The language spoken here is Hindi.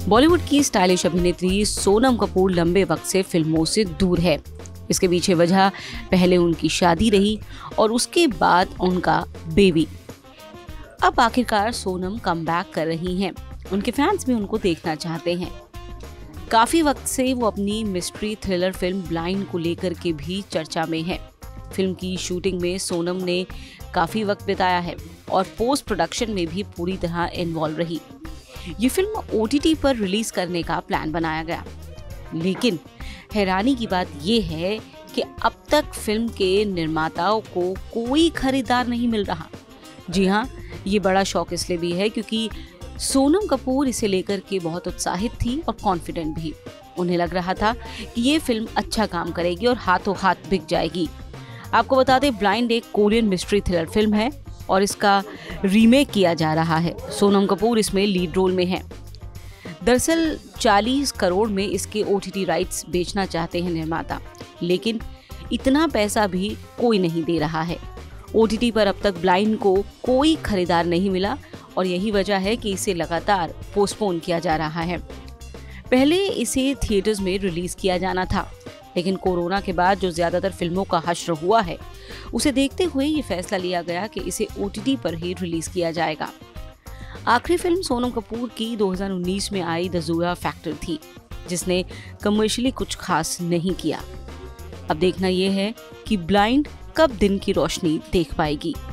बॉलीवुड की स्टाइलिश अभिनेत्री सोनम कपूर लंबे वक्त से फिल्मों से दूर है। इसके पीछे वजह पहले उनकी शादी रही और उसके बाद उनका बेबी। अब आखिरकार सोनम कमबैक कर रही हैं। उनके फैंस भी उनको देखना चाहते हैं। काफी वक्त से वो अपनी मिस्ट्री थ्रिलर फिल्म ब्लाइंड को लेकर के भी चर्चा में है। फिल्म की शूटिंग में सोनम ने काफी वक्त बिताया है और पोस्ट प्रोडक्शन में भी पूरी तरह इन्वॉल्व रही। ये फिल्म OTT पर रिलीज करने का प्लान बनाया गया, लेकिन हैरानी की बात यह है कि अब तक फिल्म के निर्माताओं को कोई खरीदार नहीं मिल रहा। जी हाँ, ये बड़ा शौक इसलिए भी है क्योंकि सोनम कपूर इसे लेकर के बहुत उत्साहित थी और कॉन्फिडेंट भी। उन्हें लग रहा था कि ये फिल्म अच्छा काम करेगी और हाथों हाथ बिक जाएगी। आपको बता दें, ब्लाइंड एक कोरियन मिस्ट्री थ्रिलर फिल्म है और इसका रीमेक किया जा रहा है। सोनम कपूर इसमें लीड रोल में है। दरअसल 40 करोड़ में इसके OTT राइट्स बेचना चाहते हैं निर्माता, लेकिन इतना पैसा भी कोई नहीं दे रहा है। OTT पर अब तक ब्लाइंड को कोई खरीदार नहीं मिला और यही वजह है कि इसे लगातार पोस्टपोन किया जा रहा है। पहले इसे थिएटर्स में रिलीज किया जाना था, लेकिन कोरोना के बाद जो ज्यादातर फिल्मों का हश्र हुआ है, उसे देखते हुए ये फैसला लिया गया कि इसे OTT पर ही रिलीज किया जाएगा। आखिरी फिल्म सोनम कपूर की 2019 में आई द ज़ोया फैक्टर थी, जिसने कमर्शियली कुछ खास नहीं किया। अब देखना यह है कि ब्लाइंड कब दिन की रोशनी देख पाएगी।